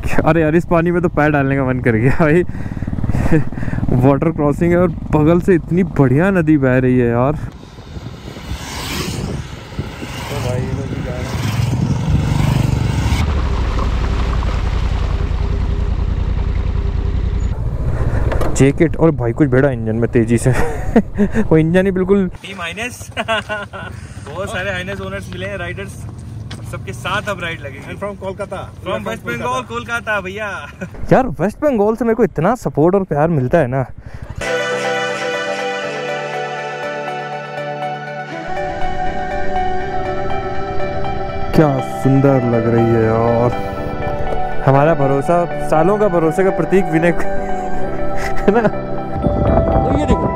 अरे यार इस पानी में तो पैर डालने का मन कर गया भाई। वाटर क्रॉसिंग है और बगल से इतनी बढ़िया नदी बह रही है यार। तो भाई ये लोग भी जा रहे हैं। जैकेट और भाई कुछ भेड़ा इंजन में तेजी से। वो इंजन ही बिल्कुल माइनस। बहुत सारे हाइनेस ओनर्स मिले हैं, राइडर्स सबके साथ अब राइड लगेगी। फ्रॉम कोलकाता, फ्रॉम वेस्ट बंगाल, कोलकाता भैया। यार वेस्ट बंगाल से मेरे को इतना सपोर्ट और प्यार मिलता है ना। क्या सुंदर लग रही है यार। हमारा भरोसा, सालों का भरोसे का प्रतीक विनय है ना। तो ये देखो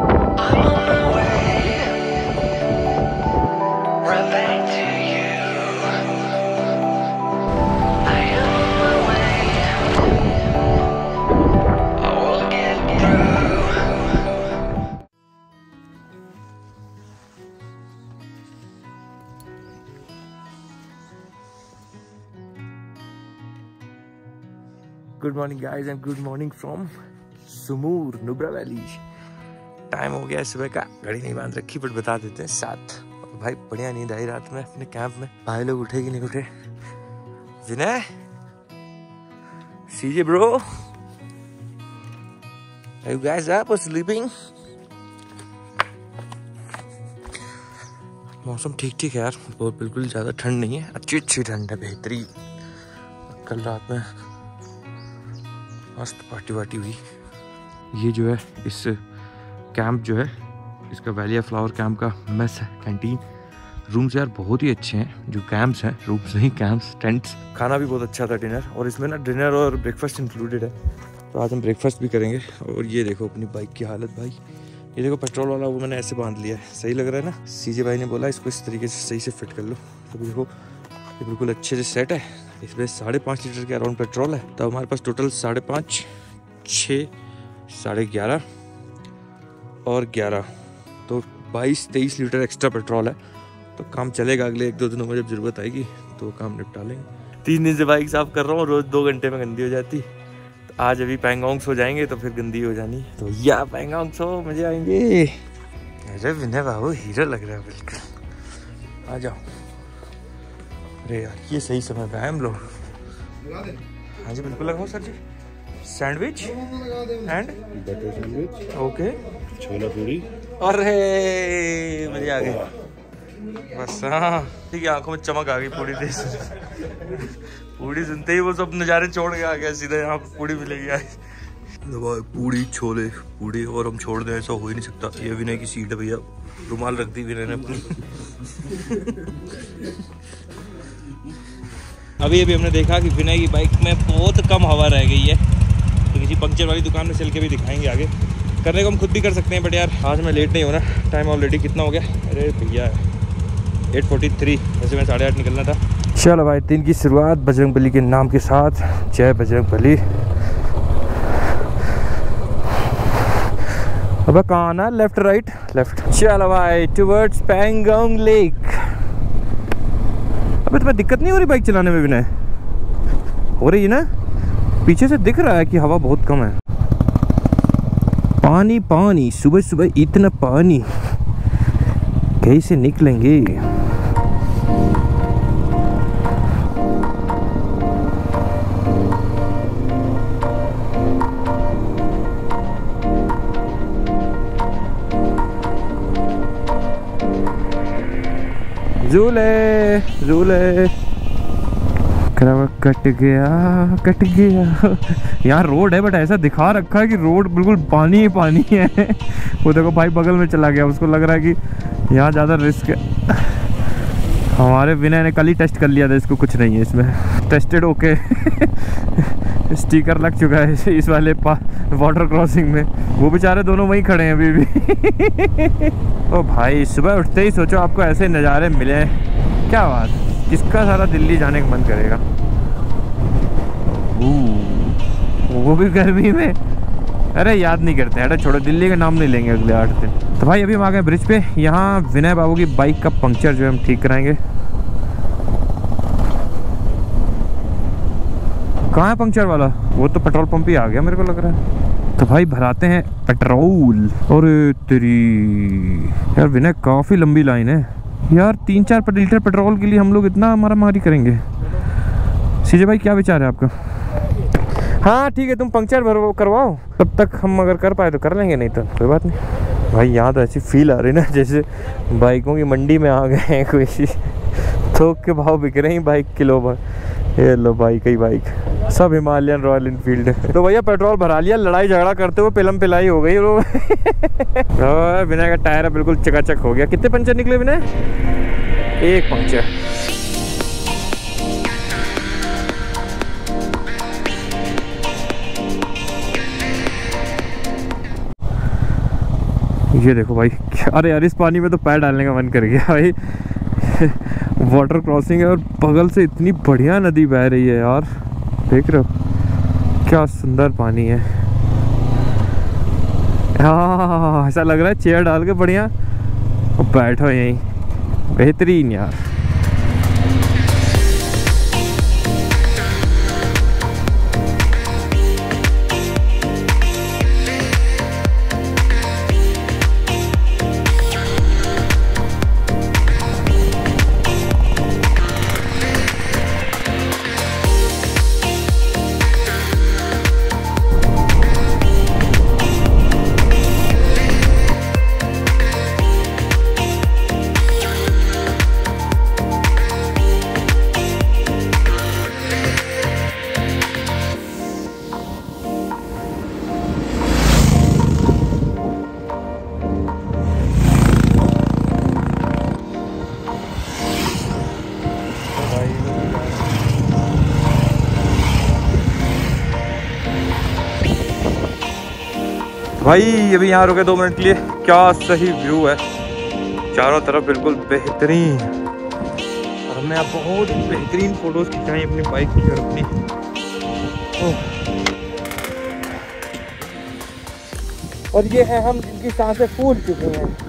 good morning guys and good morning from Sumur Nubra valley. Time हो गया सुबह का, घड़ी नहीं बांध रखी बट बता देते हैं 7। भाई बढ़िया नींद आई रात में अपने कैंप में। भाई लोग उठे कि नहीं उठे? Vinay, CJ bro, are you guys up और स्लीपिंग? मौसम ठीक ठीक है यार, बहुत बिल्कुल ज़्यादा ठंड नहीं है, अच्छी अच्छी ठंड है, बेहतरीन। कल रात में मस्त पार्टी वार्टी हुई। ये जो है इस कैंप जो है इसका वैली ऑफ फ्लावर कैंप का मेस है, कैंटीन। रूम्स यार बहुत ही अच्छे हैं, जो कैंप्स हैं, रूम्स नहीं कैंप्स, टेंट्स। खाना भी बहुत अच्छा था, डिनर, और इसमें ना डिनर और ब्रेकफास्ट इंक्लूडेड है। तो आज हम ब्रेकफास्ट भी करेंगे। और ये देखो अपनी बाइक की हालत भाई, ये देखो पेट्रोल वाला वो मैंने ऐसे बांध लिया है, सही लग रहा है ना। सीजे भाई ने बोला इसको इस तरीके से सही से फिट कर लो। तो देखो ये बिल्कुल अच्छे से सेट है। इसमें 5.5 लीटर के अराउंड पेट्रोल है। तो हमारे पास टोटल 5.5, 6, 11.5 और 11, तो 22-23 लीटर एक्स्ट्रा पेट्रोल है। तो काम चलेगा अगले 1-2 दिनों में, जब जरूरत आएगी तो काम निपटा लेंगे। 3 दिन से बाइक साफ कर रहा हूँ, रोज 2 घंटे में गंदी हो जाती। तो आज अभी पैंगोंग सो जाएंगे तो फिर गंदी हो जानी। तो या पैंगोंग सो मजे आएंगे। अरे विनय बाबू हीरो लग रहा है बिल्कुल, आ जाओ। अरे यार ये सही समय पे है हम लोग। हाँ जी बिल्कुल लगाओ सर जी। Sandwich and butter sandwich, okay, chola puri. अरे मजे आ गए बस। हाँ ठीक है, आंखों में चमक आ गई पूरी देश। पूरी सुनते ही वो सब नज़ारे छोड़ के आ गया सीधा, यहाँ पे पूरी मिलेगी आज। पूरी छोले पूरी, और हम छोड़ दें ऐसा हो ही नहीं सकता। ये विनय की सीट है भैया, रुमाल रख दी विनय ने अपनी। अभी हमने देखा कि विनय की बाइक में बहुत कम हवा रह गई है, तो किसी पंक्चर वाली दुकान में चल के भी दिखाएंगे। आगे करने को हम खुद भी कर सकते हैं, बट यार आज मैं लेट नहीं होना। टाइम ऑलरेडी कितना हो गया? अरे भैया 8:43, वैसे मैं 8:30 निकलना था। चलो भाई, दिन की शुरुआत बजरंगबली के नाम के साथ। जय बजरंगबली। अब कहाँ आना? Left right left. चलो भाई टुवर्ड्स पैंगोंग लेक। अबे तुम्हें दिक्कत नहीं हो रही बाइक चलाने में? विनय हो रही है ना, पीछे से दिख रहा है कि हवा बहुत कम है। पानी पानी, सुबह सुबह इतना पानी कैसे निकलेंगे? झूले झूले, कट गया। यहाँ रोड है बट ऐसा दिखा रखा है कि रोड बिल्कुल पानी ही पानी है। वो देखो भाई बगल में चला गया, उसको लग रहा है कि यहाँ ज़्यादा रिस्क है। हमारे विनय ने कल ही टेस्ट कर लिया था, इसको कुछ नहीं है इसमें, टेस्टेड ओके। स्टिकर लग चुका है इस वाले वाटर क्रॉसिंग में। वो बेचारे दोनों वहीं खड़े हैं अभी भी। ओ भाई सुबह उठते ही सोचो आपको ऐसे नज़ारे मिले, क्या बात, किसका सारा दिल्ली जाने का मन करेगा। वो भी गर्मी में। अरे याद नहीं करते, अरे छोड़ो, दिल्ली का नाम नहीं लेंगे अगले 8 दिन। तो भाई अभी हम आ गए ब्रिज पे। यहाँ विनय बाबू की बाइक का पंक्चर जो है हम ठीक कराएंगे। कहाँ है पंक्चर वाला? वो तो पेट्रोल पंप ही आ गया मेरे को लग रहा है। तो भाई भराते हैं पेट्रोल। और तेरी यार विनय काफ़ी लंबी लाइन है यार, 3-4 लीटर पेट्रोल के लिए हम लोग इतना मारा मारी करेंगे। सीजे भाई क्या विचार है आपका? हाँ ठीक है, तुम पंक्चर करवाओ, तब तक हम अगर कर पाए तो कर लेंगे, नहीं तो कोई बात नहीं। भाई यहाँ तो ऐसी फील आ रही ना जैसे बाइकों की मंडी में आ गए हैं, कोई थोक के भाव बिक रहे हैं बाइक किलो पर। ये लो बाइक ही बाइक, सब हिमालयन रॉयल इनफील्ड। तो भैया पेट्रोल भरा लिया, लड़ाई झगड़ा करते हुए पिलम पिलाई हो गई। विनय का टायर बिल्कुल चकाचक हो गया। कितने पंचर निकले विनय? 1 पंचर। ये देखो भाई, अरे यार इस पानी में तो पैर डालने का मन कर गया भाई। वाटर क्रॉसिंग है और बगल से इतनी बढ़िया नदी बह रही है यार, देख रहे हो क्या सुंदर पानी है। हाँ ऐसा लग रहा है चेयर डाल के बढ़िया बैठो यहीं, बेहतरीन यार। भाई अभी यहाँ रुके 2 मिनट के लिए, क्या सही व्यू है चारों तरफ, बिल्कुल बेहतरीन। और हमने आप बहुत बेहतरीन फोटोज खिंचाई अपनी बाइक की और अपनी। और ये है हम जिनकी सांसें फूल चुके हैं।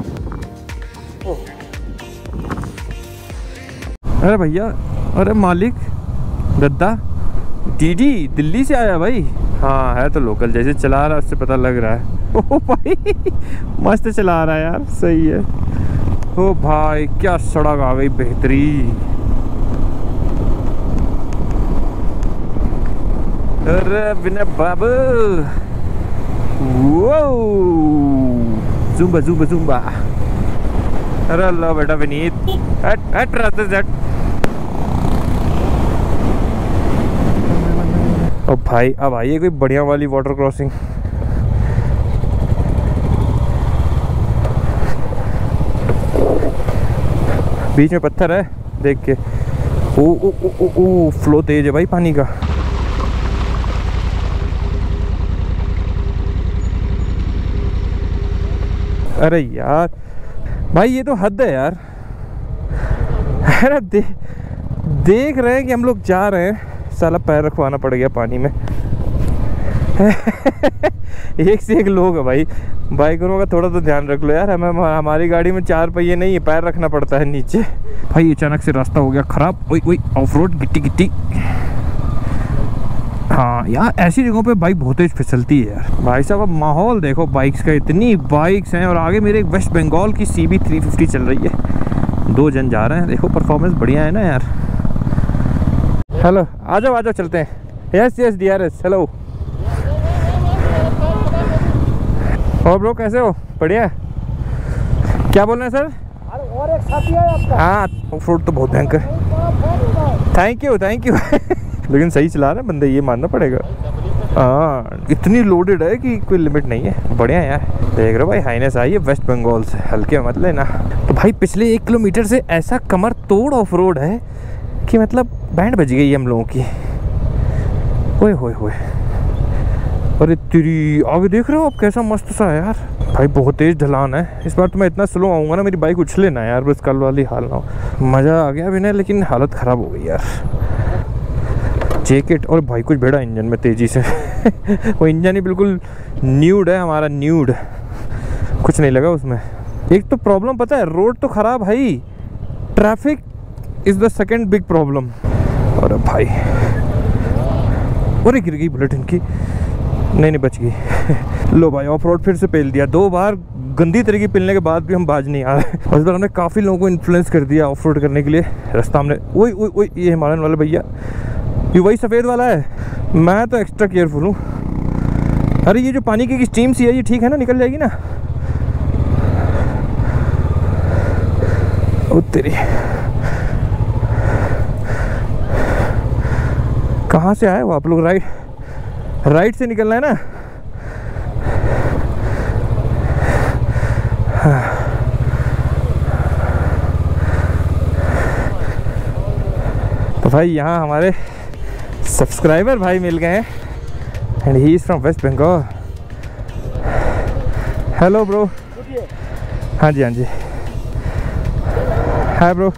अरे भैया, अरे मालिक दद्दा दीदी दिल्ली से आया भाई। हाँ है तो लोकल, जैसे चला रहा है उससे पता लग रहा है। ओ भाई मस्त चला रहा है यार, सही है। ओ भाई क्या सड़क आ गई बेहतरीन। अरे विनय बाबू, वो जुम्बा जुम्बा जुम्बा। अरे अल्लाह बेटा विनीत, हट रास्ते से हट। ओ भाई अब आइए कोई बढ़िया वाली वाटर क्रॉसिंग। बीच में पत्थर है देख के। ओ ओ ओ ओ ओ फ्लो तेज है भाई पानी का। अरे यार भाई ये तो हद है यार। अरे देख रहे हैं कि हम लोग जा रहे हैं, साला पैर रखवाना पड़ गया पानी में। एक से एक लोग है भाई, बाइकरों का थोड़ा तो ध्यान रख लो यार। हमारी गाड़ी में 4 पहिए नहीं है, पैर रखना पड़ता है नीचे। भाई अचानक से रास्ता हो गया खराब। ओए ऑफ रोड गिट्टी गिट्टी। हाँ यार ऐसी जगहों पे बाइक बहुत तेज फिसलती है यार। भाई साहब अब माहौल देखो बाइक्स का, इतनी बाइक्स हैं। और आगे मेरे एक वेस्ट बंगाल की CB 350 चल रही है, 2 जन जा रहे हैं। देखो परफॉर्मेंस बढ़िया है ना यार। हेलो आ जाओ चलते हैं। Yes DRS hello. और ब्रो कैसे हो? बढ़िया। क्या बोल रहे हैं सर? और एक साथी है आपका। हाँ ऑफ रोड तो बहुत भयंकर। थैंक यू लेकिन सही चला रहे बंदे, ये मानना पड़ेगा। हाँ इतनी लोडेड है कि कोई लिमिट नहीं है। बढ़िया यार। देख रहे हो भाई हाइनेस आई है वेस्ट बंगाल से, हल्के मत लेना। तो भाई पिछले 1 किलोमीटर से ऐसा कमर तोड़ ऑफ रोड है कि मतलब बैंड बज गई हम लोगों की। ओए होए अरे तेरी आगे देख रहे हो आप कैसा मस्त सा है यार। भाई बहुत तेज ढलान है। इस बार तो मैं इतना स्लो आऊँगा ना मेरी बाइक उछले ना यार, बस कल वाली हाल ना हो। मज़ा आ गया भी नहीं, लेकिन हालत ख़राब हो गई यार। जैकेट और भाई कुछ बेड़ा इंजन में तेज़ी से। वो इंजन ही बिल्कुल न्यूड है हमारा, न्यूड, कुछ नहीं लगा उसमें। एक तो प्रॉब्लम पता है, रोड तो ख़राब है ही, traffic is the second big problem. और भाई और गिर गई बुलेट इनकी, नहीं बच गई। लो भाई ऑफ रोड फिर से पेल दिया, 2 बार गंदी तरीके पेलने के बाद भी हम बाज नहीं आ रहे। और इस बार हमने काफ़ी लोगों को इन्फ्लुएंस कर दिया ऑफ रोड करने के लिए। रास्ता हमने ओए ओए ओए, ये हिमालयन वाला भैया, ये वही सफ़ेद वाला है। मैं तो एक्स्ट्रा केयरफुल हूँ। अरे ये जो पानी की स्टीम सी है ये ठीक है ना, निकल जाएगी ना? ओ तेरी, कहाँ से आए हो आप लोग? राइट से निकलना है ना? तो भाई यहाँ हमारे सब्सक्राइबर भाई मिल गए हैं and he is from West Bengal. Hello bro. हाँ जी हाँ जी, hi bro.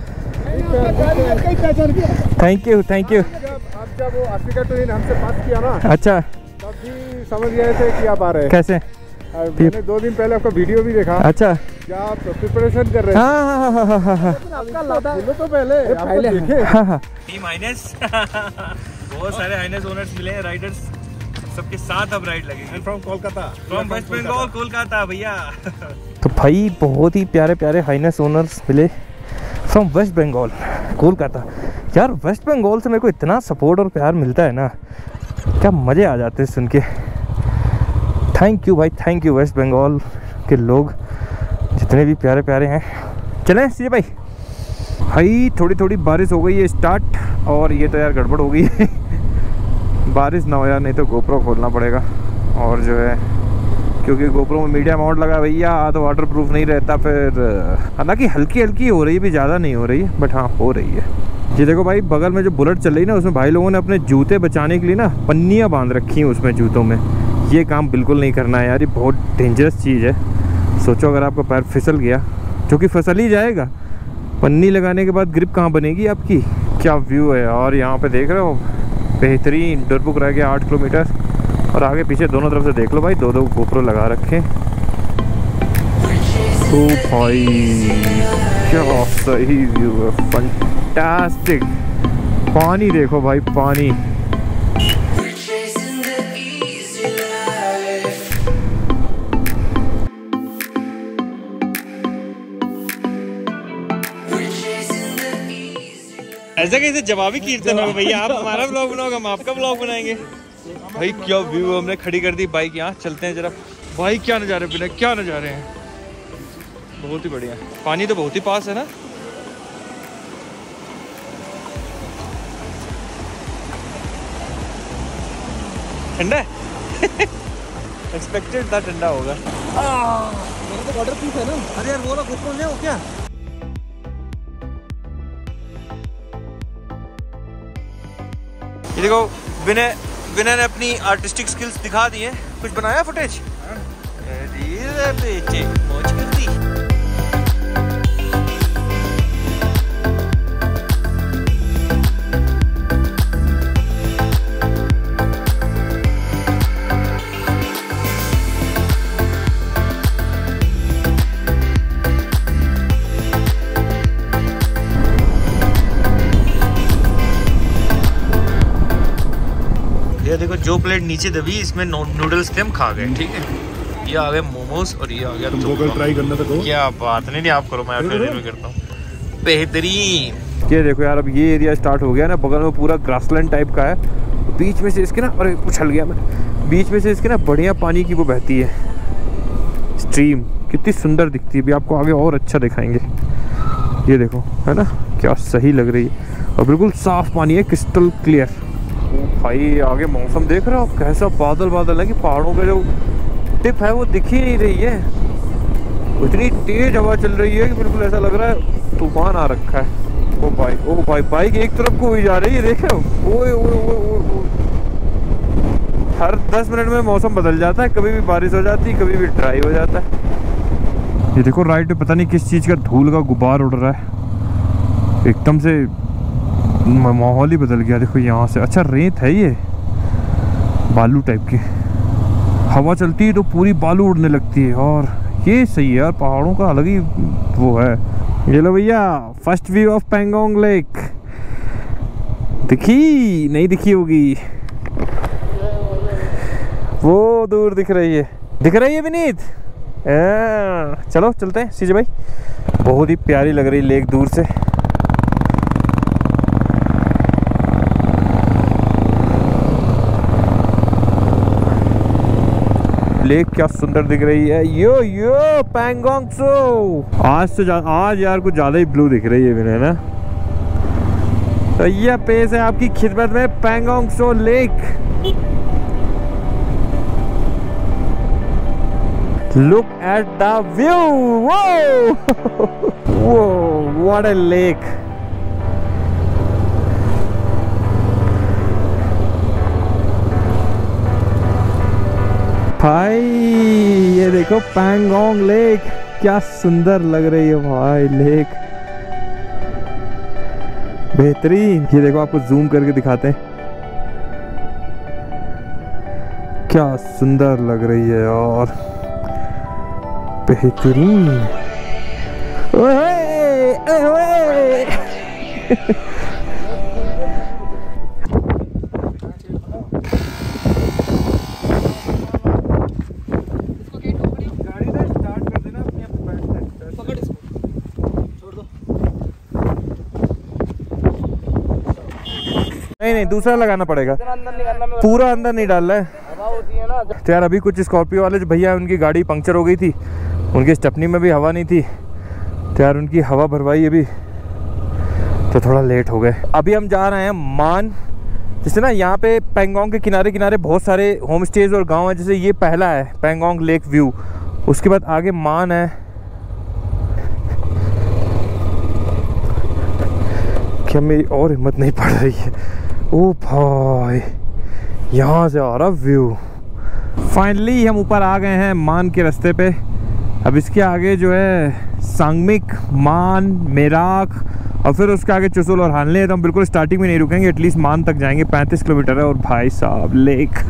Thank you thank you. आप जब वो अफ्रीका ट्रेन हमसे बात किया ना, अच्छा, तब भी समझ गए थे कि आप आ रहे हैं। कैसे? मैंने 2 दिन पहले आपका वीडियो भी देखा। अच्छा, क्या आप प्रिपरेशन कर रहे हैं? हाँ। तो पहले देखे। हाँ। टीम हाइनेस बहुत सारे हाइनेस ओनर्स मिले हैं, राइडर्स सबके साथ अब राइड लगेगी। फ्रॉम कोलकाता, फ्रॉम वेस्ट बंगाल, कोलकाता भैया। तो भाई बहुत ही प्यारे प्यारे हाइनेस ओनर्स मिले फ्रॉम वेस्ट बंगाल, कोलकाता। यार वेस्ट बंगाल से मेरे को इतना सपोर्ट और प्यार मिलता है ना, क्या मज़े आ जाते हैं सुन के। थैंक यू भाई, थैंक यू वेस्ट बंगाल के लोग जितने भी प्यारे प्यारे हैं। चलें सीधे भाई। भाई थोड़ी थोड़ी बारिश हो गई है स्टार्ट, और ये तो यार गड़बड़ हो गई है। बारिश ना हो यार, नहीं तो गोप्रो खोलना पड़ेगा। और जो है क्योंकि गोप्रो में मीडिया माउंट लगा भैया, तो वाटर प्रूफ नहीं रहता फिर। हालांकि हल्की हल्की हो रही है, भी ज़्यादा नहीं हो रही है, बट हाँ हो रही है। ये देखो भाई बगल में जो बुलेट चल रही है ना, उसमें भाई लोगों ने अपने जूते बचाने के लिए ना पन्नियाँ बांध रखी हैं उसमें जूतों में। ये काम बिल्कुल नहीं करना है यार, ये बहुत डेंजरस चीज़ है। सोचो अगर आपका पैर फिसल गया, जो कि फिसल ही जाएगा, पन्नी लगाने के बाद ग्रिप कहाँ बनेगी आपकी। क्या व्यू है। और यहाँ पे देख रहे हो बेहतरीन डरबुक रह गया 8 किलोमीटर, और आगे पीछे दोनों तरफ से देख लो भाई, 2-2 गोप्रो लगा रखे। ओ भाई क्या सही व्यू है, फंटास्टिक। पानी देखो भाई, पानी। ऐसा कैसे जवाबी कीर्तन होगा भैया? आप हमारा ब्लॉग बनाओगे, हम आपका ब्लॉग बनाएंगे। भाई क्या व्यू, हमने खड़ी कर दी बाइक यहाँ, चलते हैं जरा। भाई क्या नज़ारे बिना, क्या नज़ारे हैं, बहुत ही बढ़िया। पानी तो बहुत ही पास है ना। ठंडा है। एक्सपेक्टेड था ठंडा होगा। मेरा तो वाटर प्रूफ है ना। अरे यार वो लोग गोप्रो ले हो क्या? ये देखो विनय ने अपनी आर्टिस्टिक स्किल्स दिखा दी हैं। कुछ बनाया फुटेज? मौज कर दी। ये देखो जो प्लेट नीचे दबी, इसमें नूडल्स थे, हम खा गए। ठीक है, ये आ गए मोमोज और ये आ गया तुमको ट्राई करना था तो क्या बात नहीं आप करो, मैं अकेले में करता हूँ। बेहतरीन। ये देखो यार, अब ये एरिया स्टार्ट हो गया ना, बगल में पूरा ग्रासलैंड टाइप का है। बीच में से इसके ना, अरे उछल गया मैं, बीच में से इसके ना बढ़िया पानी की वो बहती है स्ट्रीम, कितनी सुंदर दिखती है। भी आपको आगे और अच्छा दिखाएंगे। ये देखो है ना, क्या सही लग रही है, और बिल्कुल साफ पानी है, क्रिस्टल क्लियर। भाई आगे मौसम देख रहे हो आप, कैसा बादल बादल है कि पहाड़ों का जो टिप है वो दिख ही नहीं रही है। इतनी तेज हवा चल रही है कि बिल्कुल ऐसा लग रहा है तूफान आ रखा है। ओ भाई बाइक एक तरफ को हुई जा रही है, देखे ओए हर 10 मिनट में मौसम बदल जाता है, कभी भी बारिश हो जाती है, कभी भी ड्राई हो जाता है। ये देखो राइट में पता नहीं किस चीज़ का धूल का गुबार उड़ रहा है, एकदम से माहौल ही बदल गया। देखो यहाँ से, अच्छा रेत है ये, बालू टाइप की, हवा चलती है तो पूरी बालू उड़ने लगती है। और ये सही है यार, पहाड़ों का अलग ही वो है। ये लो भैया, first view of Pangong lake. दिखी नहीं दिखी होगी, वो दूर दिख रही है विनीत। चलो चलते हैं सीजे भाई। बहुत ही प्यारी लग रही लेक दूर से। लेक क्या सुंदर दिख रही है। यो पैंगोंग त्सो। आज यार कुछ ज्यादा ही ब्लू दिख रही है विनय ना। तो यह पेश है आपकी खिदमत में Pangong Tso lake. Look at the view. Whoa! Whoa! What a lake. भाई ये देखो पैंगोंग लेक, क्या सुंदर लग रही है भाई लेक, बेहतरीन। ये देखो आपको जूम करके दिखाते हैं, क्या सुंदर लग रही है और बेहतरीन। ओए ओए नहीं दूसरा लगाना पड़ेगा, पूरा अंदर नहीं डालना है। तो यार अभी कुछ स्कॉर्पियो वाले जो भैया उनकी गाड़ी पंक्चर हो गई थी, उनकी स्टेपनी में भी हवा नहीं थी, तो यार उनकी हवा भरवाई अभी, तो थोड़ा लेट हो गए। अभी हम जा रहे हैं मान। जैसे ना यहाँ पे पैंगोंग के किनारे किनारे बहुत सारे होम स्टेज और गांव है। जैसे ये पहला है पैंगोंग लेक व्यू, उसके बाद आगे मान है। क्या मेरी और हिम्मत नहीं पड़ रही है। ओ भाई यहाँ से आ रहा व्यू। फाइनली हम ऊपर आ गए हैं मान के रास्ते पे। अब इसके आगे जो है सांगमिक, मान, मेराक और फिर उसके आगे चुसुल और हानले है। तो हम बिल्कुल स्टार्टिंग में नहीं रुकेंगे, एटलीस्ट मान तक जाएंगे। 35 किलोमीटर है और भाई साहब लेक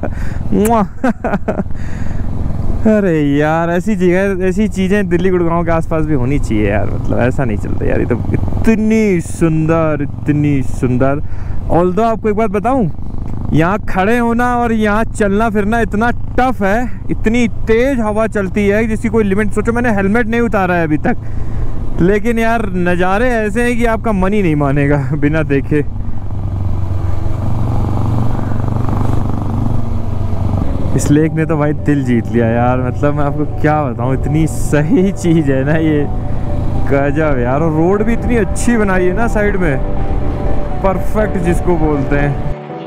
अरे यार ऐसी जगह, ऐसी चीज़ें दिल्ली गुड़गांव के आसपास भी होनी चाहिए यार। मतलब ऐसा नहीं चलता यार, ये तो इतनी सुंदर। ऑल्दो आपको एक बात बताऊं, यहाँ खड़े होना और यहाँ चलना फिरना इतना टफ है, इतनी तेज हवा चलती है जिसकी कोई लिमिट। सोचो मैंने हेलमेट नहीं उतारा है अभी तक, लेकिन यार नज़ारे ऐसे हैं कि आपका मन ही नहीं मानेगा बिना देखे। इस लेक ने तो भाई दिल जीत लिया यार। मतलब मैं आपको क्या बताऊं, इतनी सही चीज़ है ना ये, गजब यार। और रोड भी इतनी अच्छी बनाई है ना साइड में, परफेक्ट जिसको बोलते हैं।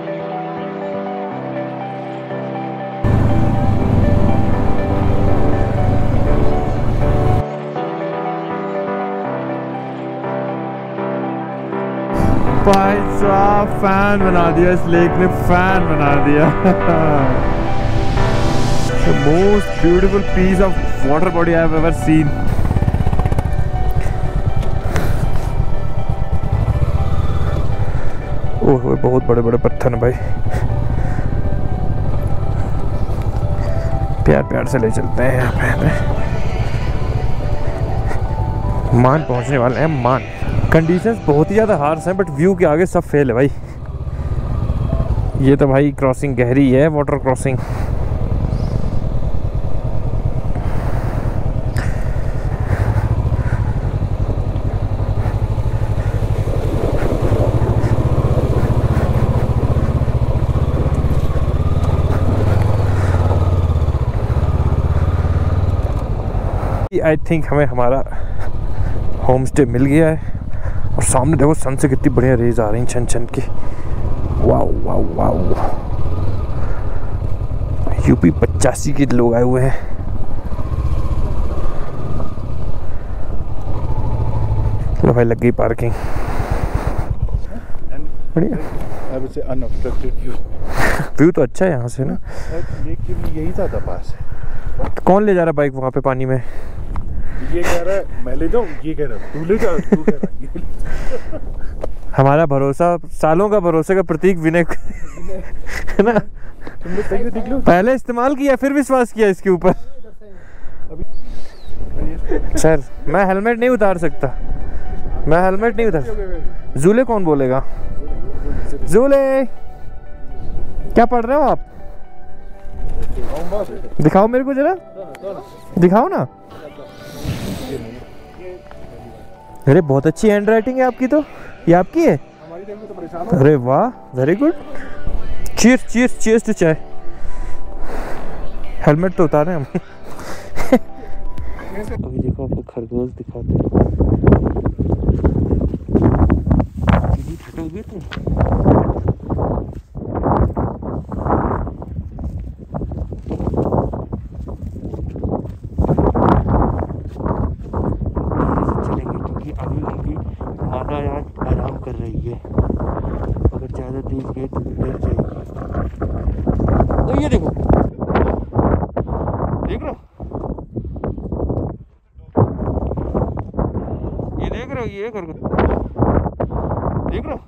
भाई साहब फैन बना दिया इस लेक ने, फैन बना दिया The most beautiful piece of water body I have ever seen. ओह बहुत बड़े बड़े पत्थर हैं भाई, प्यार प्यार से ले चलते हैं। यहाँ पे मान पहुंचने वाले हैं। मान कंडीशंस बहुत ही ज़्यादा हार्श हैं, बट व्यू के आगे सब फेल है भाई। ये तो भाई क्रॉसिंग गहरी है, वाटर क्रॉसिंग। आई थिंक हमें हमारा होम स्टे मिल गया है। और सामने देखो सन से कितनी बढ़िया रेज आ रही हैं छन छन की। वाओ वाओ वाओ, यूपी 85 के लोग आए हुए हैं। चलो भाई लग गई पार्किंग। बढ़िया व्यू तो अच्छा है यहाँ से ना। यही ज़्यादा पास है। तो कौन ले जा रहा है बाइक वहाँ पे पानी में? ये कह रहा है मैं ले जाऊँ, ये कह रहा है तू ले जा, तू कह रहा है। हमारा भरोसा, सालों का भरोसे का प्रतीक विनय है ना। पहले इस्तेमाल किया फिर विश्वास किया इसके ऊपर। सर मैं हेलमेट नहीं उतार सकता, मैं हेलमेट नहीं उतार। जूले कौन बोलेगा? जूले क्या पढ़ रहे हो आप? दिखाओ मेरे को जरा, दिखाओ ना। अरे बहुत अच्छी हैंड राइटिंग है आपकी, तो ये आपकी है? अरे वाह, very good. Cheers cheers cheers to chai. Helmet तो उतारे हम। अभी देखो आपको खरगोश दिखाते हैं। हटोगे तुम? चलेंगे क्योंकि अभी उनकी माता यहाँ आराम कर रही है। अगर ज़्यादा तेज गए तो डर जाएगी। तो ये देखो, देख रहे हो, ये देख रहे हो, ये करके देख रहे हो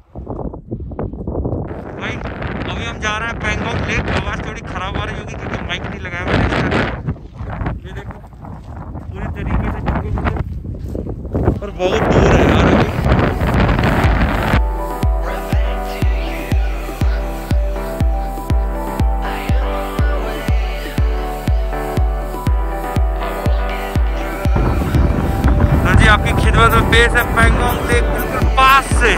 भाई। अभी हम जा रहे हैं पैंगोंग लेक। आवाज़ थोड़ी खराब आ रही होगी क्योंकि माइक नहीं लगाया मैंने इसका। ये देखो पूरी तरीके से जंगल और बहुत दूर है यार अभी। आपकी खिदमत में पेश है पैंगोंग लेक बिल्कुल पास से।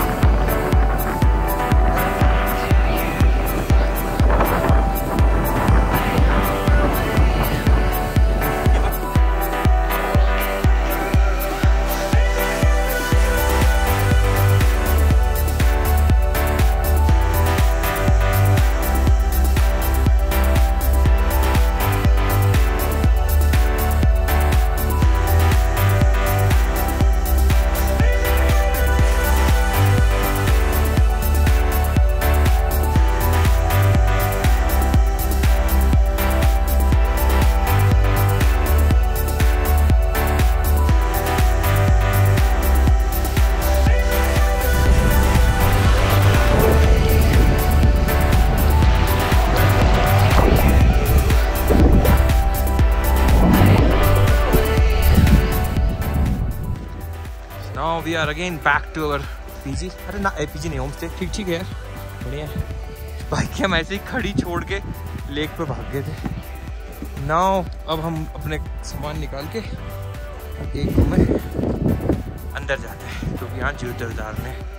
Now we are again back to our PG। अरे ना PG नहीं, होम स्टे। ठीक ठीक है यार, बढ़िया है। बाइक हम ऐसे ही खड़ी छोड़ के लेक पे भाग गए थे। नाउ अब हम अपने सामान निकाल के एक रूम में अंदर जाते हैं क्योंकि यहाँ जूते उतारने